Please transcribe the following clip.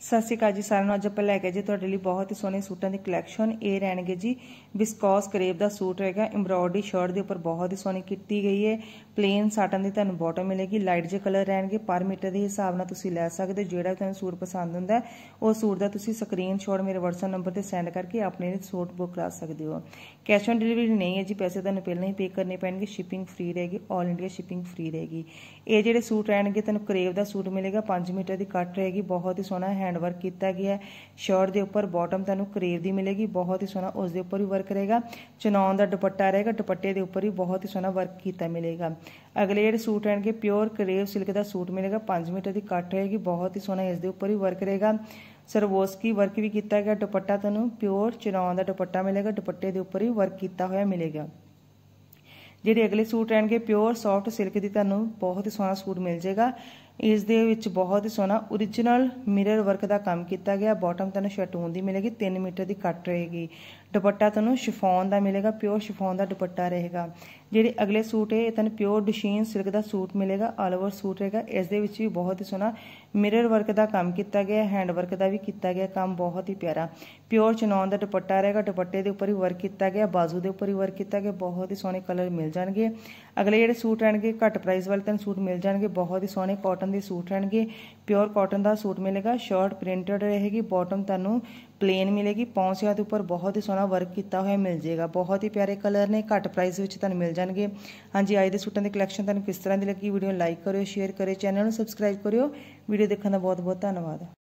सत श्री अकाल जी सारिਆਂ ਨੂੰ। ਅੱਜ ਆਪਾਂ ਲੈ ਕੇ ਜੀ ਤੁਹਾਡੇ ਲਈ ਬਹੁਤ ਹੀ ਸੋਹਣੇ ਸੂਟਾਂ ਦੀ ਕਲੈਕਸ਼ਨ। ਇਹ ਰਹਿਣਗੇ ਜੀ ਵਿਸਕੋਸ ਕਰੇਪ ਦਾ ਸੂਟ रहेगा। एम्ब्रॉयडरी शर्ट ਦੇ ਉੱਪਰ ਬਹੁਤ ਹੀ ਸੋਹਣੀ ਕੀਤੀ ਗਈ ਹੈ। प्लेन साटन ਦੀ ਤੁਹਾਨੂੰ ਬਾਟਮ ਮਿਲੇਗੀ। ਲਾਈਟ ਜਿਹੇ ਕਲਰ ਰਹਿਣਗੇ। ਪਰ ਮੀਟਰ ਦੇ ਹਿਸਾਬ ਨਾਲ ਤੁਸੀਂ ਲੈ ਸਕਦੇ। ਜਿਹੜਾ ਤੁਹਾਨੂੰ ਸੂਟ ਪਸੰਦ ਹੁੰਦਾ ਉਹ ਸੂਟ ਦਾ ਤੁਸੀਂ ਸਕਰੀਨਸ਼ਾਟ ਮੇਰੇ WhatsApp ਨੰਬਰ ਤੇ ਸੈਂਡ ਕਰਕੇ ਆਪਣੇ ਲਈ ਸੂਟ ਬੁੱਕ ਕਰਾ ਸਕਦੇ ਹੋ। कैश ऑन डिलीवरी नहीं है जी, पैसे ਤੁਹਾਨੂੰ ਪਹਿਲਾਂ ਹੀ ਪੇ ਕਰਨੇ ਪੈਣਗੇ। शिपिंग फ्री रहेगी, ऑल इंडिया शिपिंग फ्री रहेगी। ਇਹ ਜਿਹੜੇ ਸੂਟ ਰਹਿਣਗੇ ਤੁਹਾਨੂੰ ਕਰੇਪ ਦਾ ਸੂਟ ਮਿਲੇਗਾ। 5 ਮੀਟਰ ਦੀ ਕੱਟ रहेगी। बहुत ही सोहना हैंड वर्क किया गया है। शर्ट के उपर बॉटम तुहानू करेप दी मिलेगी। बहुत ही सोहना उसके उपर भी वर्क रहेगा। चनौन का दुपट्टा रहेगा। दुपट्टे के उपर भी बहुत ही सोहना वर्क किया मिलेगा। अगले ਜਿਹੜੇ सूट रहने प्योर करेप सिल्क का सूट मिलेगा। 5 मीटर की कट रहेगी। बहुत ही सोहना इसके उपर भी वर्क रहेगा। सरवोस्की वर्क भी किया गया। दुपट्टा तुहानू प्योर चनौन का दुपट्टा मिलेगा। दुपट्टे के उपर भी वर्क किया हुआ मिलेगा। ਜਿਹੜੇ अगले सूट रहने प्योर सॉफ्ट सिल्क की तुहानू बहुत ही सोहना सूट मिल जाएगा। इस दे विच बहुत ही सोहना ओरिजिनल मिरर वर्क का काम किया गया। बॉटम तुहानू शैटून की मिलेगी। 3 मीटर की कट रहेगी। दुपट्टा तुहानू शिफॉन का मिलेगा। प्योर शिफॉन का दुपट्टा रहेगा। ਜਿਹੜੇ अगले सूट है तुहानू प्योर डशीन सिल्क का सूट मिलेगा। ऑल ओवर सूट रहेगा। इस दे विच भी बहुत ही सोहना मिरर वर्क का काम किया गया। हैंड वर्क का भी किया गया काम बहुत ही प्यारा। प्योर चनौन का दुपट्टा रहेगा। दुपट्टे के उपर भी वर्क किया गया। बाजू के उपर भी वर्क किया गया। बहुत ही सोहने कलर मिल जाएंगे। अगले ਜਿਹੜੇ सूट रहने घट प्राइस वाले तुहानू सूट मिल जाएंगे। बहुत ही सोहने कॉटन के सूट रहने। प्योर कॉटन का सूट मिलेगा। शर्ट प्रिंटेड रहेगी। बॉटम तुहानू प्लेन मिलेगी। पौंसिया के उपर बहुत ही सोहना वर्क किया हुआ मिल जाएगा। बहुत ही प्यारे कलर ने घट प्राइस में तुहानू मिल जाएंगे। हाँ जी, अज के सूटों की कलैक्शन तुहानू किस तरह की लगी? वीडियो लाइक करो, शेयर करो, चैनल में सबसक्राइब करो। वीडियो देखने का बहुत बहुत धन्यवाद।